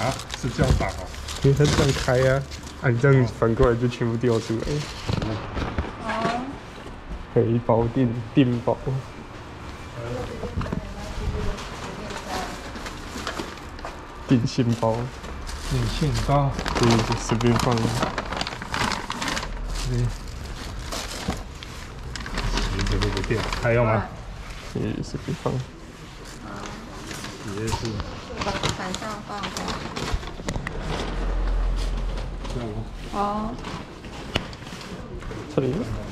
啊，是这样打哦。 因为它这样开啊，你这样反过来就全部掉出来。 哦。 黑包电包。电线包。 电线包。 可以就随便放。 连着这个电，还有吗？ 可以随便放。 也是。 往板上放的。 这样吗？ 哦。 这里。